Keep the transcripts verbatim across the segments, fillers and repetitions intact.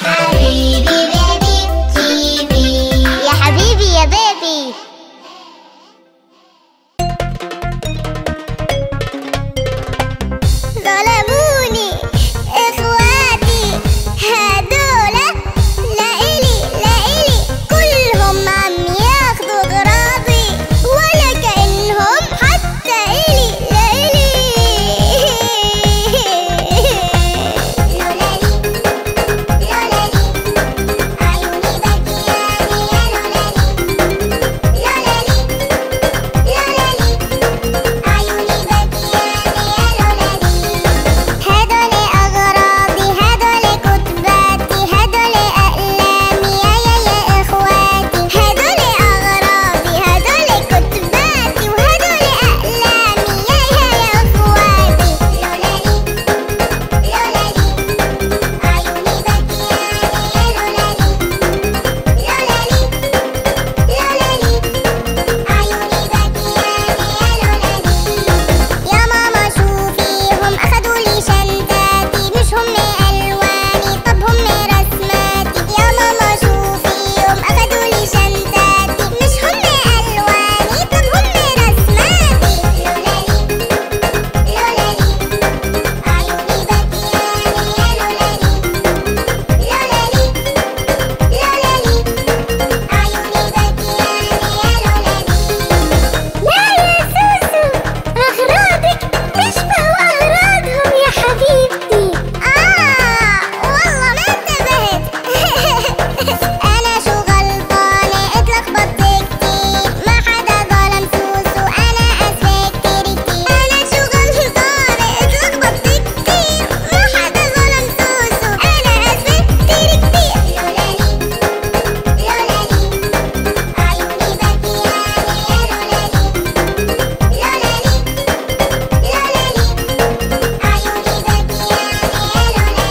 حبيبي بيبي تي في. يا حبيبي يا بيبي. ظلموني اخواتي هدول، لإلي لإلي كلهم عم ياخدوا غراضي، ولا كأنهم حتى إلي لإلي. لولالي لولالي عيوني بكياني يا لولالي. لولالي لولالي عيوني بكياني يا لولالي. هدول أغراضي هدول كتباتي هدول أقلامي يا يا يا إخواتي. هدول أغراضي هدول كتباتي وهدول أقلامي يا يا يا إخواتي. لولالي لولالي عيوني بكياني يا لولالي. لولالي لولالي عيوني بكياني يا لولالي. يا ماما شوفيهم أخدوا لي شنطاتي، مش هم ألواني طب هم رسماتي. يا ماما شوفيهم أخدوا لي شنطاتي، مش هم ألواني طب هم رسماتي. لولالي لولالي عيوني بكياني يا لولالي. لولالي لولالي عيوني بكياني يا لولالي. لا يا سوسو، أغراضك تشبه أغراضهم يا حبيبتي. آه والله ما انتبهت. أنا شو غلطانة اتلخبطت كتير، ما حدا ظلم سوسو أنا آسفة كتير كتير. أنا شو غلطانة اتلخبطت كتير، ما حدا ظلم سوسو أنا آسفة كتير كتير. لولالي لولالي عيوني بكياني يا لولالي. لولالي لولالي عيوني بكياني يا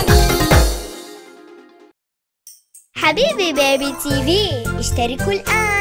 لولالي. حبيبي بيبي تي في اشتركوا الآن.